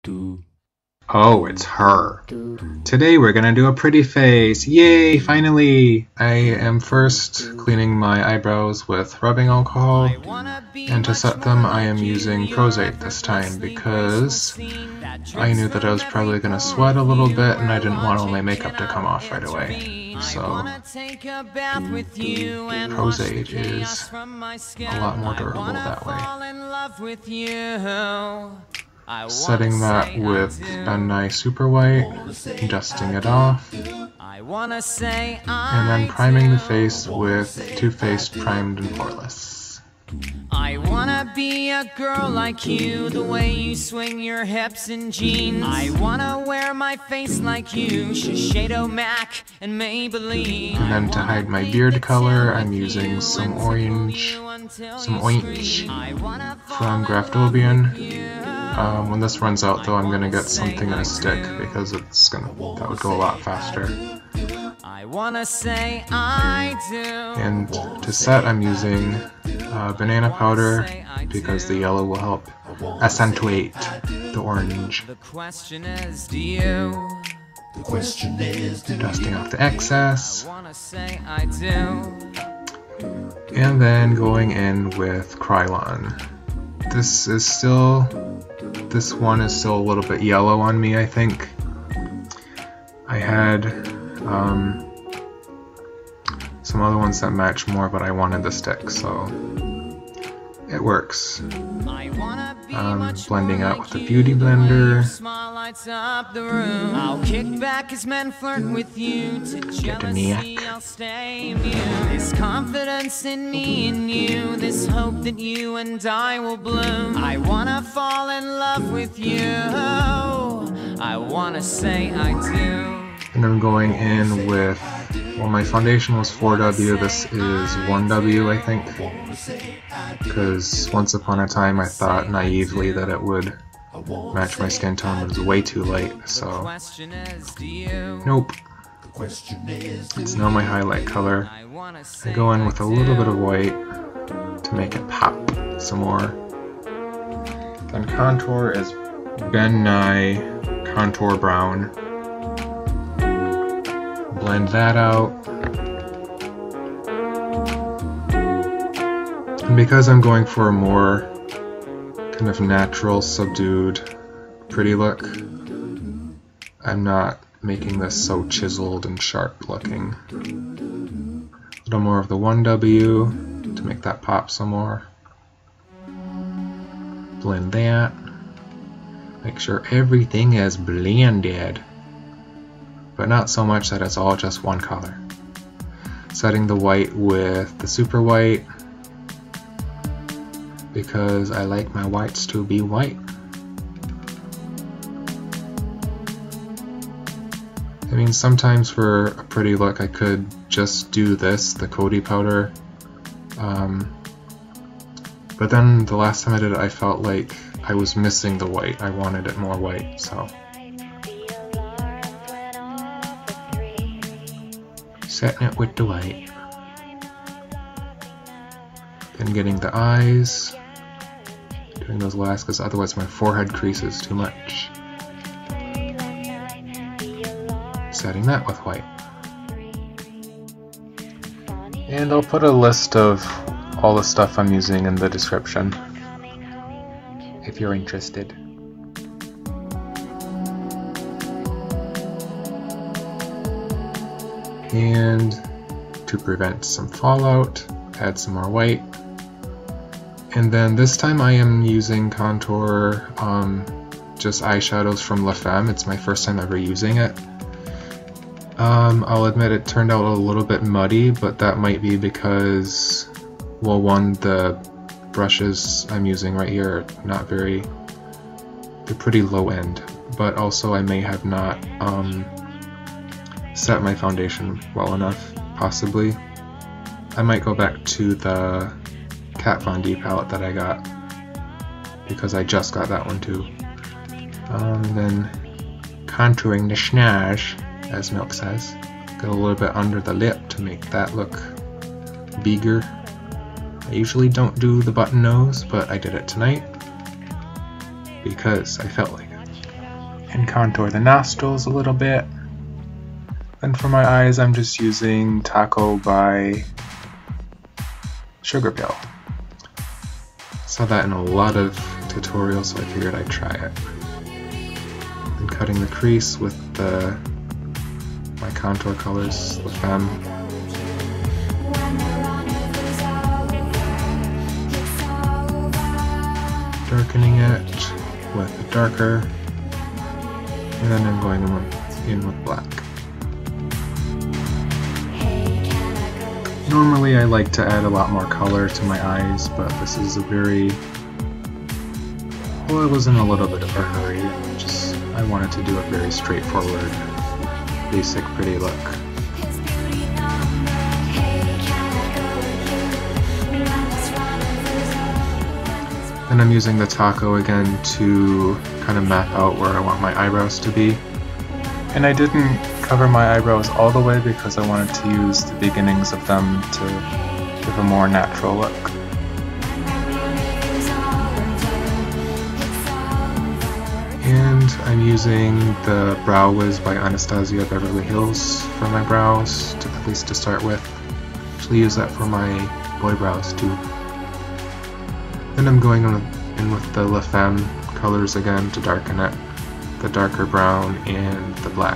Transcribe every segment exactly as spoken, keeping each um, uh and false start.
Oh, it's her. Today we're gonna do a pretty face. Yay, finally! I am first cleaning my eyebrows with rubbing alcohol, and to set them I am using Pros-aide this time because I knew that I was probably gonna sweat a little bit and I didn't want all my makeup to come off right away. So Pros-aide is a lot more durable that way. Setting that with a nice super white, dusting it off, and then priming the face with Too Faced Primed and Poreless. I wanna be a girl like you, the way you swing your hips in jeans. I wanna wear my face like you, Shiseido, Mac, and Maybelline. And then to hide my beard color, I'm using some orange, some orange from Graftobian. Um, when this runs out though, I'm gonna get something in a stick because it's gonna, that would go a lot faster. I wanna say I do. And to set, I'm using uh, banana powder because the yellow will help accentuate the orange. The question is, do you? The question is, do Dusting off the excess. I wanna say I do. And then going in with Kryolan. This is still, this one is still a little bit yellow on me, I think. I had um, some other ones that match more, but I wanted the stick, so it works. Um, blending out with the Beauty Blender. I'll kick back as men flirt with you. To Get the neck. I'll stay mute. This confidence in me and you, this hope that you and I will bloom. I wanna fall in love with you. I wanna say I do. And I'm going in with, well, my foundation was four W, this is one W, I think. Because once upon a time I thought naively that it would match my skin tone, but it's way too late, so nope. It's now my highlight color. I go in with a little bit of white to make it pop some more. Then contour is Ben Nye Contour Brown. Blend that out. And because I'm going for a more kind of natural, subdued, pretty look, I'm not making this so chiseled and sharp looking. A little more of the one W to make that pop some more. Blend that. Make sure everything is blended, but not so much that it's all just one color. Setting the white with the super white because I like my whites to be white. I mean, sometimes for a pretty look I could just do this, the Coty powder, um, but then the last time I did it I felt like I was missing the white. I wanted it more white, so. Setting it with the white. Then getting the eyes. Doing those last because otherwise my forehead creases too much. Setting that with white. And I'll put a list of all the stuff I'm using in the description if you're interested. And to prevent some fallout, add some more white. And then this time I am using contour, um, just eyeshadows from Femme. It's my first time ever using it. Um, I'll admit it turned out a little bit muddy, but that might be because, well, one, the brushes I'm using right here are not very, they're pretty low end, but also I may have not um, set my foundation well enough, possibly. I might go back to the Kat Von D palette that I got, because I just got that one too. Um, then contouring the schnoz, as Milk says. Go a little bit under the lip to make that look bigger. I usually don't do the button nose, but I did it tonight because I felt like it. and contour the nostrils a little bit. Then for my eyes, I'm just using Taco by Sugar Pill. Saw that in a lot of tutorials, so I figured I'd try it. And cutting the crease with the my contour colors, the Femme. Darkening it with a darker, and then I'm going in with, in with black. Normally I like to add a lot more color to my eyes, but this is a very, well, I was in a little bit of a hurry, and just I wanted to do a very straightforward, basic, pretty look. And I'm using the Taco again to kind of map out where I want my eyebrows to be. And I didn't cover my eyebrows all the way because I wanted to use the beginnings of them to give a more natural look. And I'm using the Brow Wiz by Anastasia Beverly Hills for my brows, to, at least to start with. Actually use that for my boy brows too. Then I'm going on in with the La Femme colors again to darken it, the darker brown and the black.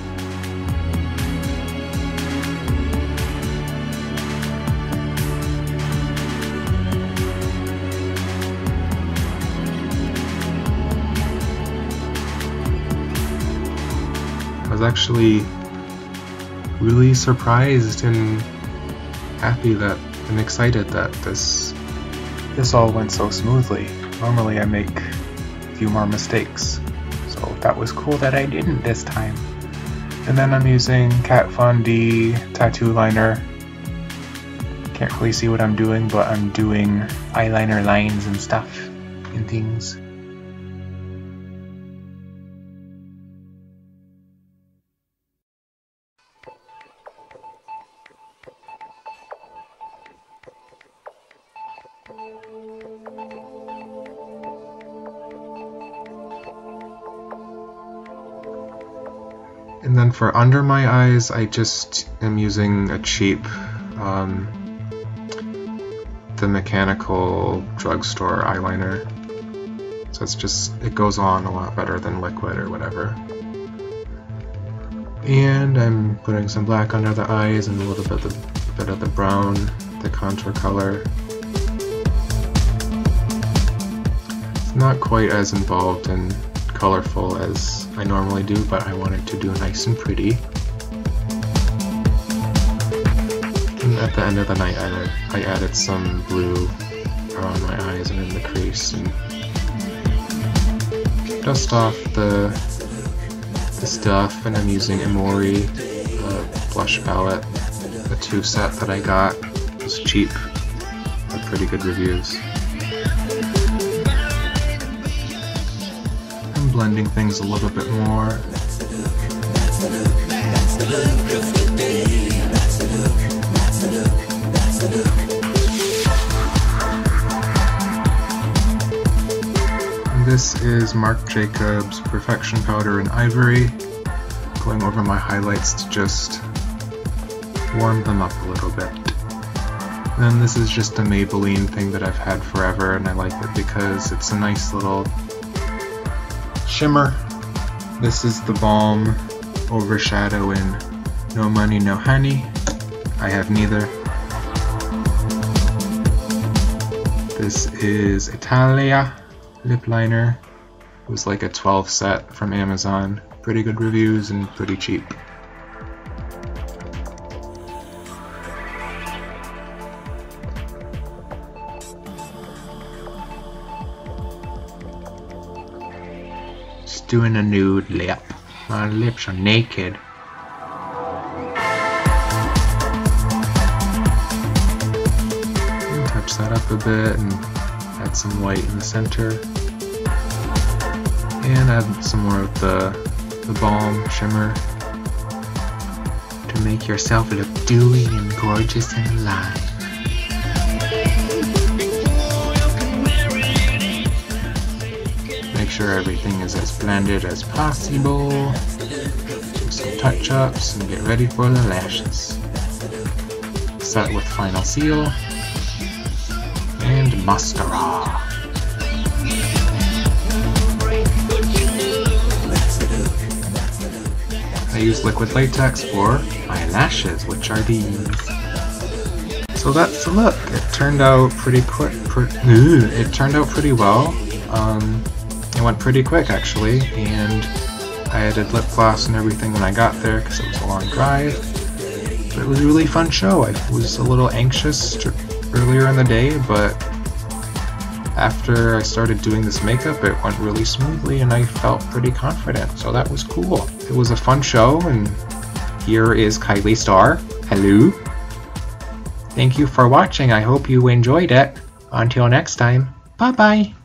I was actually really surprised and happy that and excited that this This all went so smoothly. Normally I make a few more mistakes, so that was cool that I didn't this time. And then I'm using Kat Von D tattoo liner. Can't really see what I'm doing, but I'm doing eyeliner lines and stuff and things. And then for under my eyes, I just am using a cheap, um, the mechanical drugstore eyeliner. So it's just, it goes on a lot better than liquid or whatever. And I'm putting some black under the eyes and a little bit of the, a bit of the brown, the contour color. It's not quite as involved and colorful as I normally do, but I wanted to do nice and pretty. And at the end of the night, I, I added some blue around my eyes and in the crease, and dust off the, the stuff. And I'm using Emori uh, blush palette, the two set that I got. It was cheap, had pretty good reviews. Blending things a little bit more. And this is Marc Jacobs Perfection Powder in Ivory. Going over my highlights to just warm them up a little bit. And then this is just a Maybelline thing that I've had forever, and I like it because it's a nice little shimmer. This is the Balm Overshadow in No Money No Honey. I have neither. This is Italia lip liner. It was like a twelve set from Amazon. Pretty good reviews and pretty cheap. Doing a nude lip. My lips are naked. And touch that up a bit and add some white in the center. And add some more of the, the Balm shimmer to make yourself look dewy and gorgeous and alive. Make sure everything is as blended as possible. Do some touch-ups and get ready for the lashes. Set with final seal and mascara. I use liquid latex for my lashes, which are these. So that's the look. It turned out pretty quick. Pre it turned out pretty well. Um, it went pretty quick actually, and I added lip gloss and everything when I got there because it was a long drive. But it was a really fun show. I was a little anxious earlier in the day, but after I started doing this makeup, it went really smoothly and I felt pretty confident, so that was cool. It was a fun show, and here is Kylie Star. Hello. Thank you for watching. I hope you enjoyed it. Until next time, bye bye.